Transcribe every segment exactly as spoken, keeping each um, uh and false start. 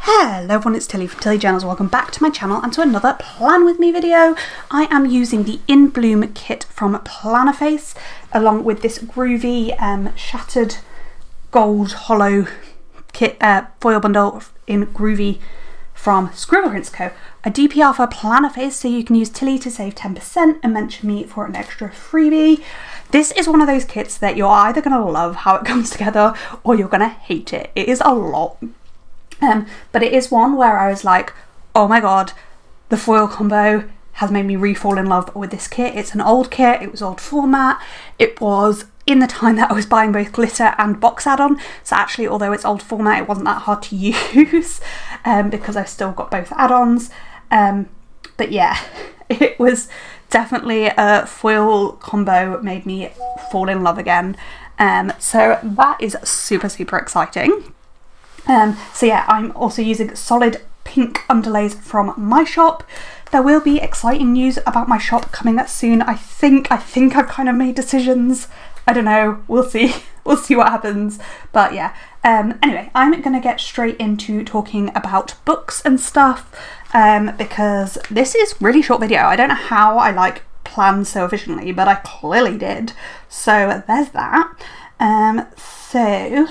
Hello everyone, it's Tilly from Tilly Journals. Welcome back to my channel and to another Plan With Me video. I am using the In Bloom kit from Plannerface along with this groovy um, shattered gold hollow kit uh, foil bundle in groovy from Scribble Prints Co. A D P R for Plannerface, so you can use Tilly to save ten percent and mention me for an extra freebie. This is one of those kits that you're either going to love how it comes together or you're going to hate it. It is a lot. Um, but it is one where I was like, oh my god, the foil combo has made me re-fall in love with this kit. It's an old kit, it was old format, it was in the time that I was buying both glitter and box add-on, so actually although it's old format it wasn't that hard to use um, because I've still got both add-ons. Um, but yeah, it was definitely a foil combo, made me fall in love again. Um, so that is super super exciting. Um, so yeah, I'm also using solid pink underlays from my shop. There will be exciting news about my shop coming up soon. I think, I think I've kind of made decisions. I don't know, we'll see. We'll see what happens. But yeah, um, anyway, I'm going to get straight into talking about books and stuff um, because this is really short video. I don't know how I like planned so efficiently, but I clearly did. So there's that. Um, so...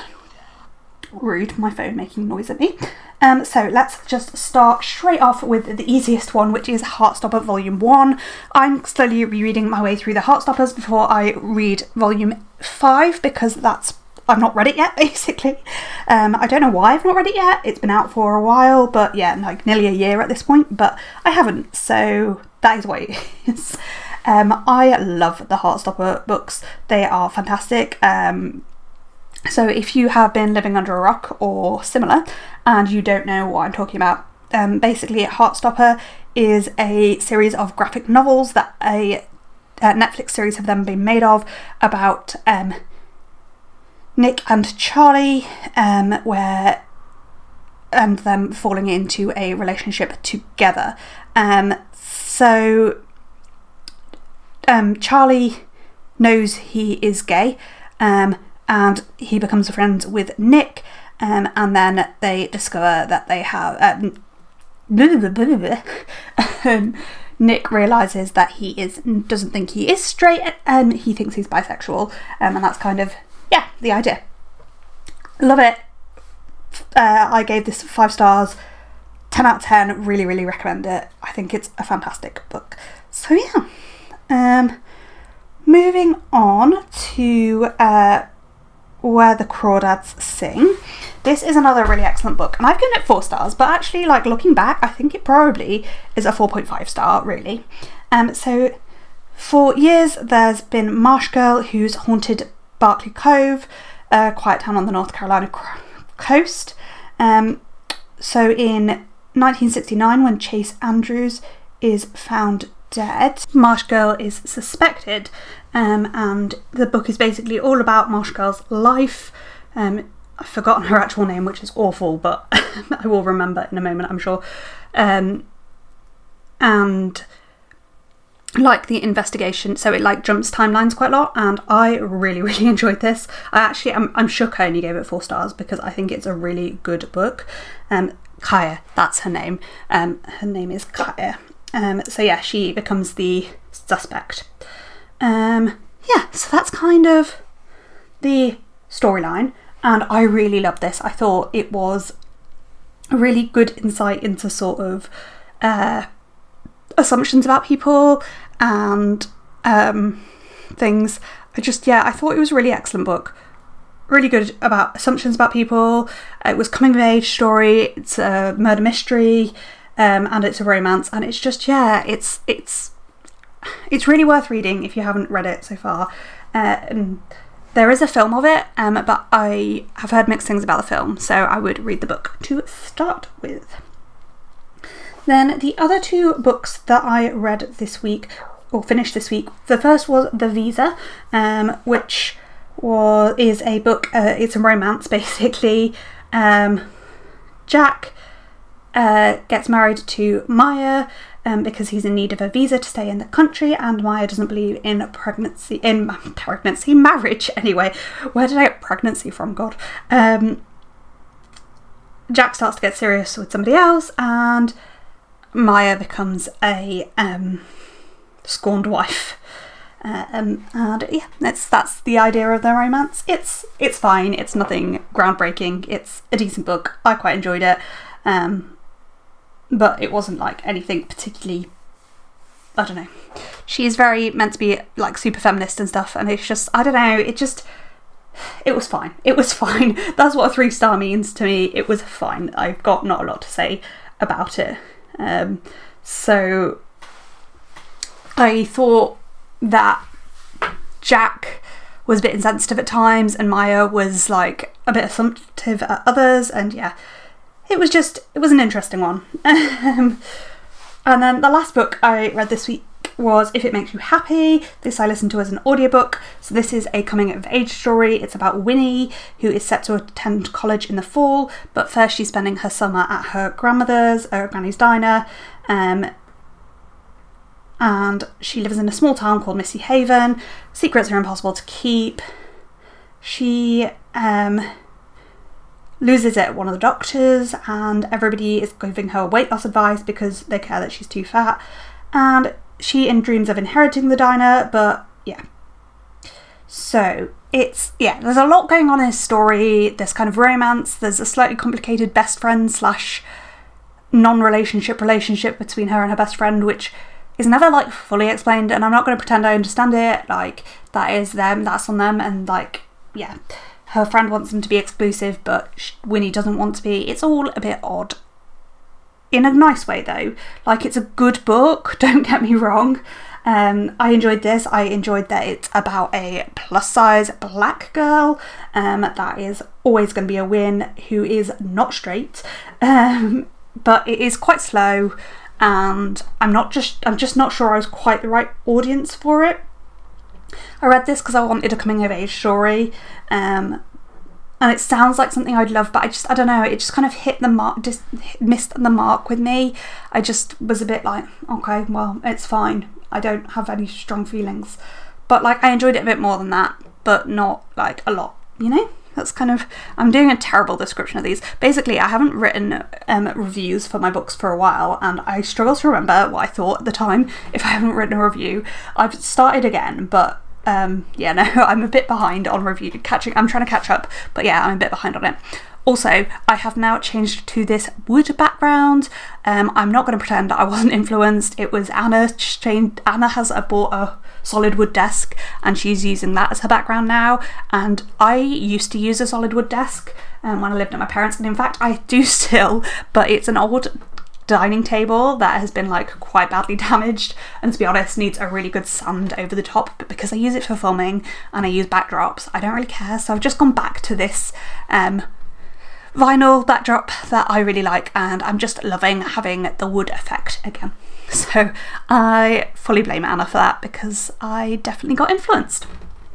Rude, my phone making noise at me. Um, so let's just start straight off with the easiest one, which is Heartstopper Volume one. I'm slowly rereading my way through the Heartstoppers before I read Volume five because that's, I've not read it yet basically. Um, I don't know why I've not read it yet. It's been out for a while, but yeah, like nearly a year at this point, but I haven't, so that is what it is. Um, I love the Heartstopper books. They are fantastic. Um, So if you have been living under a rock or similar and you don't know what I'm talking about, um, basically Heartstopper is a series of graphic novels that a, a Netflix series have then been made of about um, Nick and Charlie, um, where and them falling into a relationship together. Um, so um, Charlie knows he is gay. Um, and he becomes friends with Nick, um, and then they discover that they have um, um, Nick realises that he is doesn't think he is straight and he thinks he's bisexual, um, and that's kind of, yeah, the idea. Love it. uh, I gave this five stars, ten out of ten, really really recommend it. I think it's a fantastic book. So yeah, um, moving on to uh, Where the Crawdads Sing. This is another really excellent book, and I've given it four stars, but actually, like, looking back, I think it probably is a four point five star, really. Um, so, for years, there's been Marsh Girl, who's haunted Barkley Cove, a quiet town on the North Carolina coast. Um, so, in nineteen sixty-nine, when Chase Andrews is found dead, Marsh Girl is suspected, um, and the book is basically all about Marsh Girl's life. Um, I've forgotten her actual name, which is awful, but I will remember in a moment, I'm sure. Um, and like the investigation, so it like jumps timelines quite a lot, and I really really enjoyed this. I actually I'm, I'm shook I only gave it four stars because I think it's a really good book. Um, Kaya, that's her name. Um, her name is Kaya. Um, so yeah, she becomes the suspect. Um, yeah, so that's kind of the storyline, and I really loved this. I thought it was a really good insight into sort of uh, assumptions about people and um, things. I just, yeah, I thought it was a really excellent book. Really good about assumptions about people. It was coming of age story, it's a murder mystery, Um, and it's a romance, and it's just, yeah, it's it's it's really worth reading if you haven't read it so far. Um, there is a film of it, um, but I have heard mixed things about the film, so I would read the book to start with. Then the other two books that I read this week, or finished this week, the first was The Visa, um, which was is a book, uh, it's a romance basically. Um, Jack Uh, gets married to Maya um, because he's in need of a visa to stay in the country, and Maya doesn't believe in pregnancy, in pregnancy, marriage anyway. Where did I get pregnancy from, God? Um, Jack starts to get serious with somebody else, and Maya becomes a um, scorned wife. Um, and yeah, that's that's the idea of the romance. It's it's fine. It's nothing groundbreaking. It's a decent book. I quite enjoyed it, um, but it wasn't like anything particularly. I don't know. She's very meant to be like super feminist and stuff, and it's just, I don't know. It just, it was fine. It was fine. That's what a three star means to me. It was fine. I've got not a lot to say about it. Um, so I thought that Jack was a bit insensitive at times, and Maya was like a bit assumptive at others, and yeah, it was just, it was an interesting one. And then the last book I read this week was If It Makes You Happy. This I listened to as an audiobook. So this is a coming of age story. It's about Winnie, who is set to attend college in the fall, but first she's spending her summer at her grandmother's, or Granny's diner, um, and she lives in a small town called Missy Haven. Secrets are impossible to keep. She um, loses it at one of the doctors, and everybody is giving her weight loss advice because they care that she's too fat. And she in dreams of inheriting the diner, but yeah. So it's, yeah, there's a lot going on in this story. There's kind of romance. There's a slightly complicated best friend slash non-relationship relationship between her and her best friend, which is never like fully explained, and I'm not going to pretend I understand it. Like, that is them, that's on them, and like, yeah. Her friend wants them to be exclusive, but Winnie doesn't want to be. It's all a bit odd. In a nice way, though. Like, it's a good book, don't get me wrong. Um, I enjoyed this. I enjoyed that it's about a plus-size black girl. Um, that is always going to be a win, who is not straight. Um, but it is quite slow, and I'm not just, I'm just not sure I was quite the right audience for it. I read this because I wanted a coming of age story, um, and it sounds like something I'd love, but I just, I don't know, it just kind of hit the mark, just missed the mark with me. I just was a bit like, okay, well, it's fine. I don't have any strong feelings, but like I enjoyed it a bit more than that, but not like a lot, you know? That's kind of, I'm doing a terrible description of these. Basically, I haven't written um, reviews for my books for a while, and I struggle to remember what I thought at the time if I haven't written a review. I've started again, but um, yeah, no, I'm a bit behind on review catching. I'm trying to catch up, but yeah, I'm a bit behind on it. Also, I have now changed to this wood background. Um, I'm not going to pretend that I wasn't influenced. It was Anna. Changed, Anna has a, bought a solid wood desk, and she's using that as her background now. And I used to use a solid wood desk um, when I lived at my parents', and in fact I do still, but it's an old dining table that has been like quite badly damaged, and to be honest needs a really good sand over the top, but because I use it for filming and I use backdrops, I don't really care. So I've just gone back to this um, vinyl backdrop that I really like, and I'm just loving having the wood effect again. So I fully blame Anna for that, because I definitely got influenced.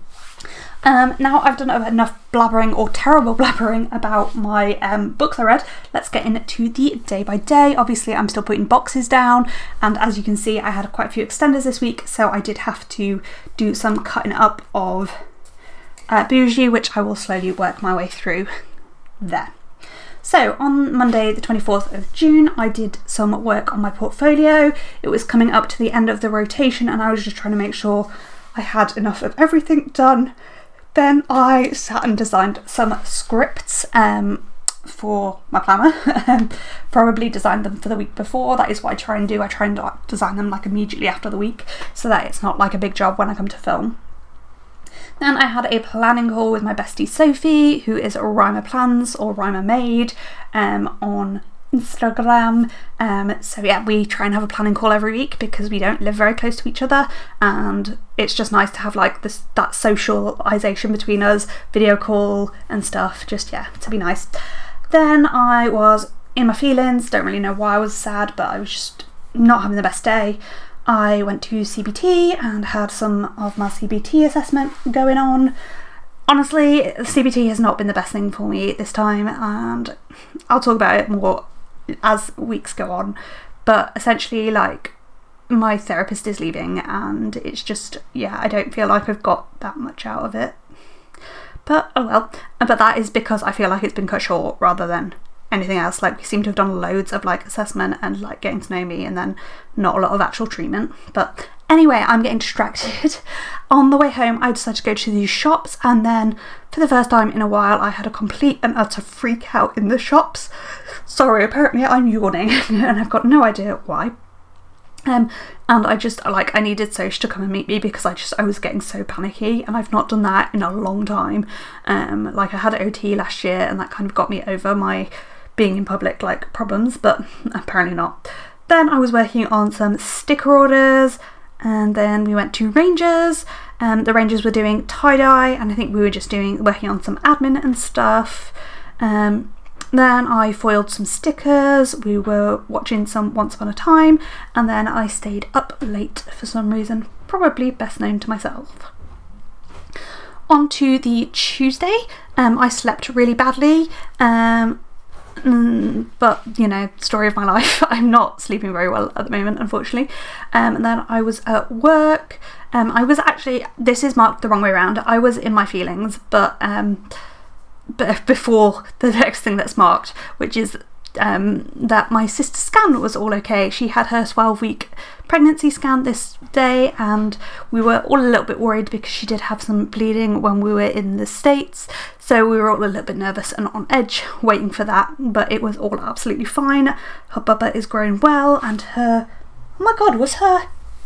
Um, now I've done enough blabbering, or terrible blabbering, about my um, books I read. Let's get into the day by day. Obviously I'm still putting boxes down, and as you can see I had quite a few extenders this week, so I did have to do some cutting up of uh, Bougie, which I will slowly work my way through there. So on Monday the twenty-fourth of June I did some work on my portfolio. It was coming up to the end of the rotation, and I was just trying to make sure I had enough of everything done. Then I sat and designed some scripts um, for my planner. Probably designed them for the week before. That is what I try and do. I try and design them like immediately after the week, so that it's not like a big job when I come to film. Then I had a planning call with my bestie Sophie, who is Rhymer Plans or Rhymer Made um, on Instagram. Um, so yeah, we try and have a planning call every week because we don't live very close to each other, and it's just nice to have like this, that socialization between us, video call and stuff, just yeah, to be nice. Then I was in my feelings, don't really know why I was sad, but I was just not having the best day. I went to C B T and had some of my C B T assessment going on. Honestly, C B T has not been the best thing for me this time, and I'll talk about it more as weeks go on. But essentially, like, my therapist is leaving, and it's just, yeah, I don't feel like I've got that much out of it. But oh well. But that is because I feel like it's been cut short rather than anything else. Like, we seem to have done loads of like assessment and like getting to know me, and then not a lot of actual treatment. But anyway, I'm getting distracted. On the way home, I decided to go to these shops, and then for the first time in a while, I had a complete and utter freak out in the shops. Sorry, apparently I'm yawning and I've got no idea why. Um, and I just, like, I needed Soch to come and meet me because I just, I was getting so panicky, and I've not done that in a long time. Um, like, I had O T last year, and that kind of got me over my being in public, like, problems, but apparently not. Then I was working on some sticker orders, and then we went to Rangers. Um, the Rangers were doing tie-dye, and I think we were just doing, working on some admin and stuff. Um, Then I foiled some stickers, we were watching some Once Upon a Time, and then I stayed up late for some reason, probably best known to myself. On to the Tuesday, um, I slept really badly, um, mm, but, you know, story of my life. I'm not sleeping very well at the moment, unfortunately. Um, and then I was at work. Um, I was actually, this is marked the wrong way around, I was in my feelings, but um, but before the next thing that's marked, which is um, that my sister's scan was all okay. She had her twelve week pregnancy scan this day, and we were all a little bit worried because she did have some bleeding when we were in the States, so we were all a little bit nervous and on edge waiting for that, but it was all absolutely fine. Her bubba is growing well, and her, oh my god, was her,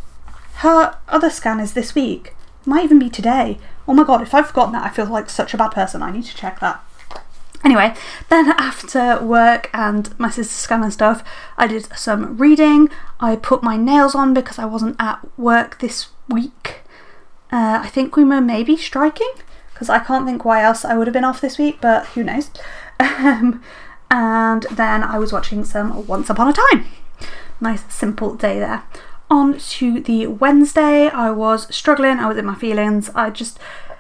her other scan is this week. It might even be today. Oh my god, if I've forgotten that, I feel like such a bad person. I need to check that. Anyway, then after work and my sister's scan and stuff, I did some reading. I put my nails on because I wasn't at work this week. Uh, I think we were maybe striking, because I can't think why else I would have been off this week, but who knows. Um, and then I was watching some Once Upon a Time. Nice simple day there. On to the Wednesday, I was struggling, I was in my feelings, I just,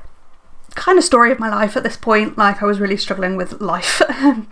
kind of story of my life at this point, like I was really struggling with life.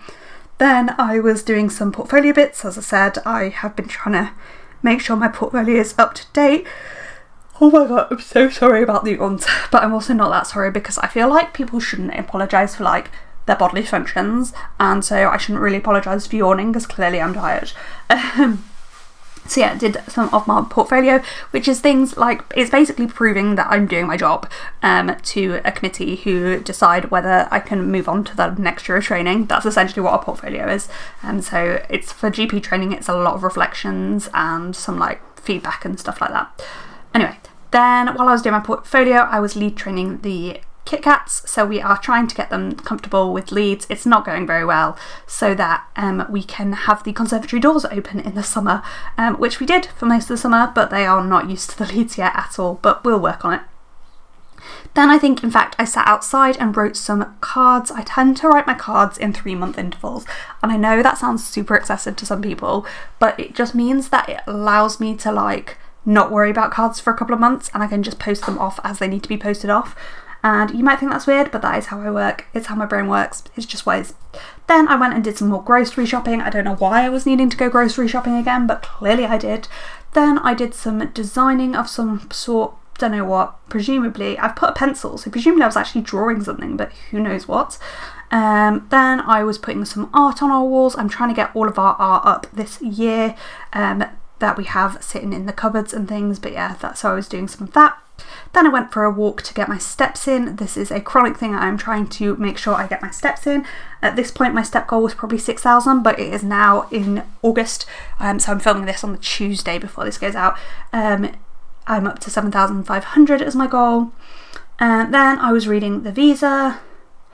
Then I was doing some portfolio bits. As I said, I have been trying to make sure my portfolio is up to date. Oh my god, I'm so sorry about the yawns, but I'm also not that sorry because I feel like people shouldn't apologise for like their bodily functions, and so I shouldn't really apologise for yawning because clearly I'm tired. Um, So yeah, did some of my portfolio, which is things like, it's basically proving that I'm doing my job um, to a committee who decide whether I can move on to the next year of training. That's essentially what a portfolio is. And so it's for G P training, it's a lot of reflections and some like feedback and stuff like that. Anyway, then while I was doing my portfolio, I was lead training the Kit Kats, so we are trying to get them comfortable with leads. It's not going very well, so that um, we can have the conservatory doors open in the summer, um, which we did for most of the summer, but they are not used to the leads yet at all, but we'll work on it. Then I think, in fact, I sat outside and wrote some cards. I tend to write my cards in three month intervals, and I know that sounds super excessive to some people, but it just means that it allows me to like not worry about cards for a couple of months, and I can just post them off as they need to be posted off. And you might think that's weird, but that is how I work. It's how my brain works. It's just ways. Then I went and did some more grocery shopping. I don't know why I was needing to go grocery shopping again, but clearly I did. Then I did some designing of some sort. Don't know what. Presumably, I've put a pencil, so presumably I was actually drawing something, but who knows what. Um, then I was putting some art on our walls. I'm trying to get all of our art up this year um, that we have sitting in the cupboards and things, but yeah, that's how I was doing some of that. Then I went for a walk to get my steps in. This is a chronic thing. I'm trying to make sure I get my steps in. At this point, my step goal was probably six thousand, but it is now in August. Um, so I'm filming this on the Tuesday before this goes out. Um, I'm up to seven thousand five hundred as my goal. And then I was reading the visa,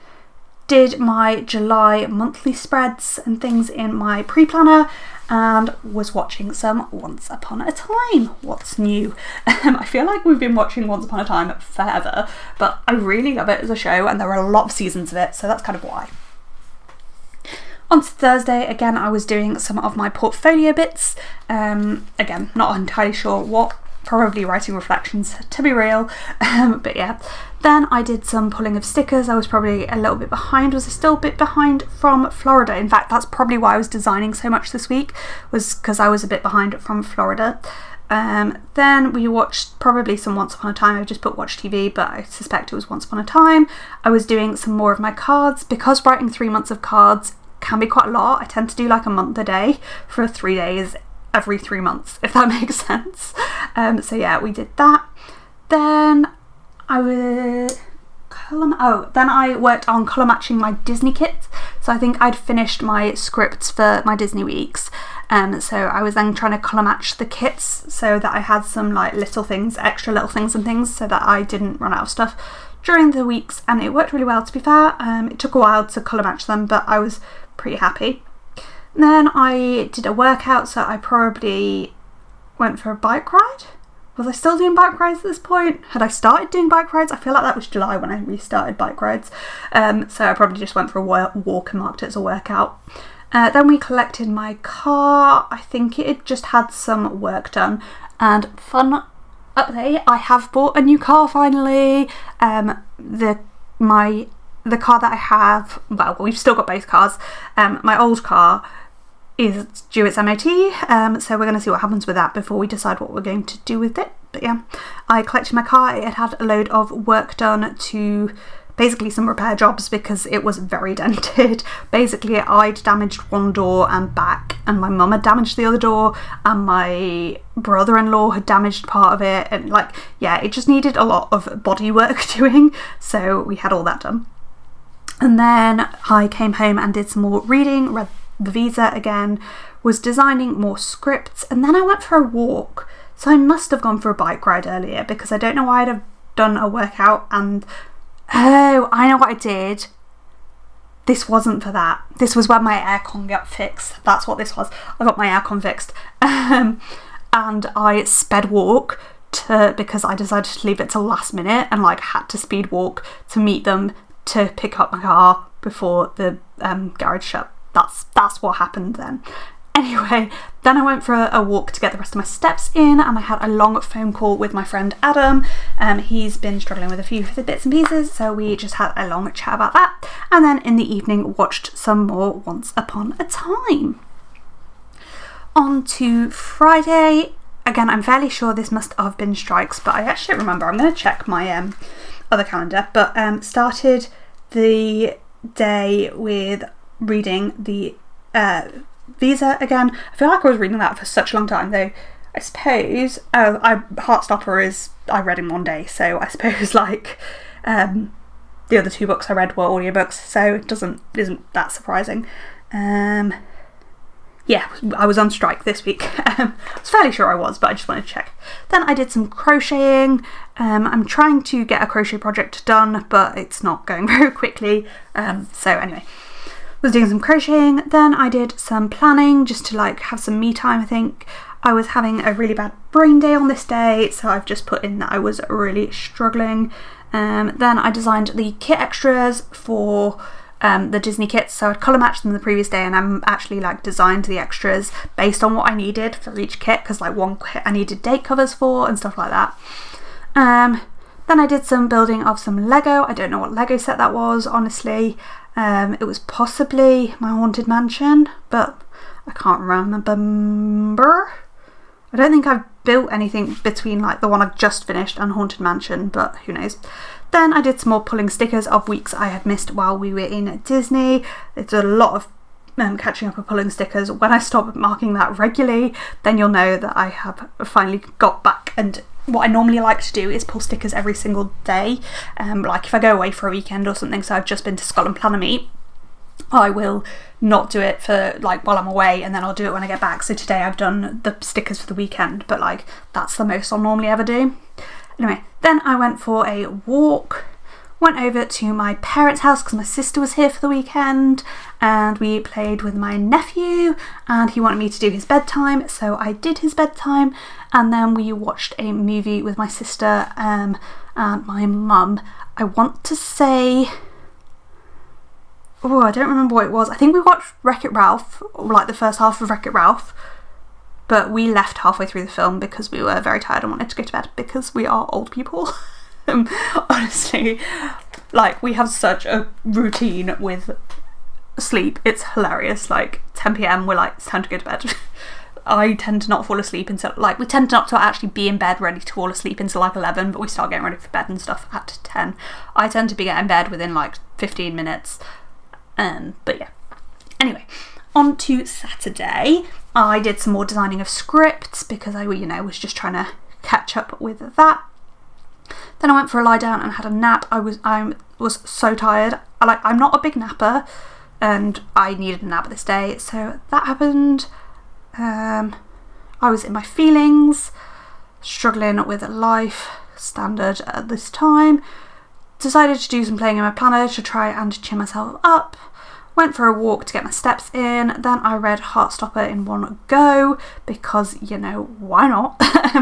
did my July monthly spreads and things in my pre-planner, and was watching some Once Upon a Time. What's new? Um, I feel like we've been watching Once Upon a Time forever, but I really love it as a show, and there are a lot of seasons of it, so that's kind of why. On Thursday, again, I was doing some of my portfolio bits. Um, again, not entirely sure what, probably writing reflections to be real, um, but yeah. Then I did some pulling of stickers. I was probably a little bit behind. Was I still a bit behind from Florida? In fact, that's probably why I was designing so much this week, was because I was a bit behind from Florida. Um, then we watched probably some Once Upon a Time. I just put watch T V, but I suspect it was Once Upon a Time. I was doing some more of my cards. Because writing three months of cards can be quite a lot. I tend to do like a month a day for three days every three months, if that makes sense. Um, so yeah, we did that. Then I would colour, oh, then I worked on colour matching my Disney kit. So I think I'd finished my scripts for my Disney weeks. Um, so I was then trying to colour match the kits so that I had some like little things, extra little things and things, so that I didn't run out of stuff during the weeks, and it worked really well, to be fair. Um, it took a while to colour match them, but I was pretty happy. And then I did a workout, so I probably went for a bike ride. Was I still doing bike rides at this point? Had I started doing bike rides? I feel like that was July when I restarted bike rides. Um, so I probably just went for a walk and marked it as a workout. Uh, then we collected my car. I think it had just had some work done. And fun update, I have bought a new car finally. Um, the my the car that I have, well, we've still got both cars. Um, my old car is due its M O T, um, so we're going to see what happens with that before we decide what we're going to do with it. But yeah, I collected my car. It had a load of work done to basically some repair jobs because it was very dented. Basically, I'd damaged one door and back, and my mum had damaged the other door, and my brother-in-law had damaged part of it, and like, yeah, it just needed a lot of body work doing, so we had all that done. And then I came home and did some more reading, read the visa again, was designing more scripts, and then I went for a walk. So I must have gone for a bike ride earlier because I don't know why I'd have done a workout and oh, I know what I did. This wasn't for that. This was when my aircon got fixed. That's what this was. I got my aircon fixed. Um, and I sped walk to, because I decided to leave it till last minute and like had to speed walk to meet them to pick up my car before the um, garage shut. That's that's what happened then. Anyway, then I went for a, a walk to get the rest of my steps in, and I had a long phone call with my friend Adam. Um, he's been struggling with a few of the bits and pieces, so we just had a long chat about that. And then in the evening, watched some more Once Upon a Time. On to Friday. Again, I'm fairly sure this must have been strikes, but I actually don't remember. I'm going to check my um, other calendar. But um, started the day with reading the uh, visa again. I feel like I was reading that for such a long time though. I suppose oh I Heartstopper is I read in one day, so I suppose like um the other two books I read were audiobooks, so it doesn't isn't that surprising. Um yeah, I was on strike this week. um, I was fairly sure I was, but I just wanted to check. Then I did some crocheting. um, I'm trying to get a crochet project done, but it's not going very quickly, um, so anyway, was doing some crocheting. Then I did some planning just to like have some me time. I think I was having a really bad brain day on this day, so I've just put in that I was really struggling. Um, then I designed the kit extras for um, the Disney kits, so I'd colour matched them the previous day, and I'm actually like designed the extras based on what I needed for each kit, because like one kit I needed date covers for and stuff like that. Um, then I did some building of some Lego. I don't know what Lego set that was, honestly. Um, it was possibly my Haunted Mansion, but I can't remember. I don't think I've built anything between like the one I've just finished and Haunted Mansion, but who knows. Then I did some more pulling stickers of weeks I had missed while we were in Disney. It's a lot of um, catching up with pulling stickers. When I stop marking that regularly, then you'll know that I have finally got back. And what I normally like to do is pull stickers every single day. Um, like if I go away for a weekend or something, so I've just been to Scotland Planner Meet, I will not do it for like while I'm away, and then I'll do it when I get back. So today I've done the stickers for the weekend, but like that's the most I'll normally ever do. Anyway, then I went for a walk, went over to my parents' house because my sister was here for the weekend, and we played with my nephew, and he wanted me to do his bedtime, so I did his bedtime. And then we watched a movie with my sister um, and my mum. I want to say, oh, I don't remember what it was. I think we watched Wreck-It Ralph, like the first half of Wreck-It Ralph, but we left halfway through the film because we were very tired and wanted to go to bed, because we are old people. um, honestly, like we have such a routine with sleep. It's hilarious. Like ten p m we're like, it's time to go to bed. I tend to not fall asleep until, like, we tend not to actually be in bed ready to fall asleep until like eleven, but we start getting ready for bed and stuff at ten. I tend to be getting in bed within like fifteen minutes. Um, but yeah. Anyway, on to Saturday. I did some more designing of scripts because I, you know, was just trying to catch up with that. Then I went for a lie down and had a nap. I was I was so tired. I, like I'm not a big napper, and I needed a nap this day, so that happened. Um, I was in my feelings, struggling with life, standard at this time. Decided to do some playing in my planner to try and cheer myself up. Went for a walk to get my steps in. Then I read Heartstopper in one go because, you know, why not?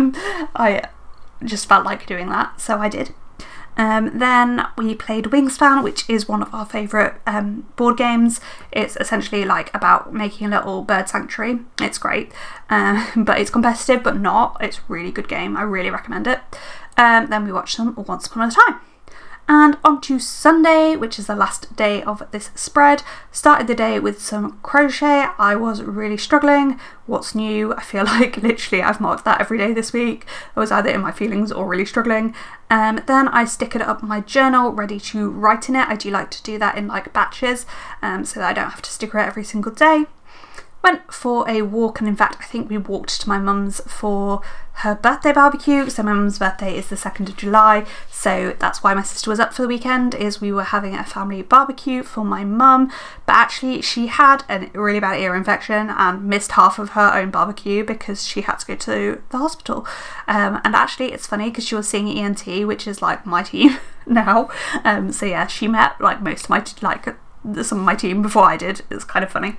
I just felt like doing that, so I did. Um, then we played Wingspan, which is one of our favourite um, board games. It's essentially like about making a little bird sanctuary. It's great, um, but it's competitive, but not. It's a really good game. I really recommend it. Um, then we watched some Once Upon a Time. And on to Sunday, which is the last day of this spread. Started the day with some crochet. I was really struggling. What's new? I feel like literally I've marked that every day this week. I was either in my feelings or really struggling. Um, then I stick it up my journal, ready to write in it. I do like to do that in like batches, um, so that I don't have to sticker it every single day. Went for a walk, and in fact I think we walked to my mum's for her birthday barbecue. So my mum's birthday is the second of July, so that's why my sister was up for the weekend, is we were having a family barbecue for my mum, but actually she had a really bad ear infection and missed half of her own barbecue because she had to go to the hospital. Um, and actually it's funny because she was seeing E N T, which is like my team now, um, so yeah, she met like most of my, like some of my team before I did. It's kind of funny.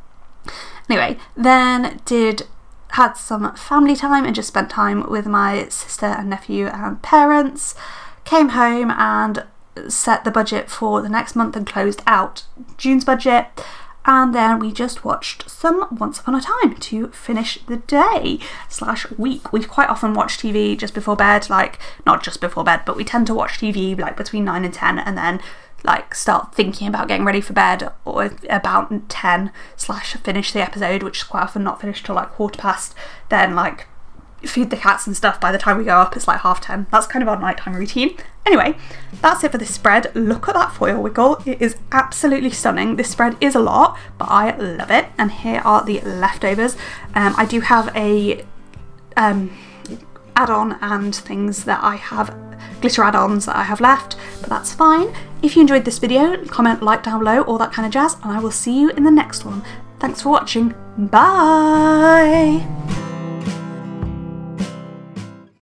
Anyway, then did had some family time and just spent time with my sister and nephew and parents. Came home and set the budget for the next month and closed out June's budget. And then we just watched some Once Upon a Time to finish the day slash week. We quite often watch T V just before bed, like not just before bed, but we tend to watch T V like between nine and ten, and then like start thinking about getting ready for bed or about ten slash finish the episode, which is quite often not finished till like quarter past. Then like feed the cats and stuff. By the time we go up it's like half ten. That's kind of our nighttime routine. Anyway, that's it for this spread. Look at that foil wiggle. It is absolutely stunning. This spread is a lot, but I love it. And here are the leftovers. Um, I do have a um, add-on and things that I have, glitter add-ons that I have left, but that's fine. If you enjoyed this video, comment, like down below, all that kind of jazz, and I will see you in the next one. Thanks for watching. Bye!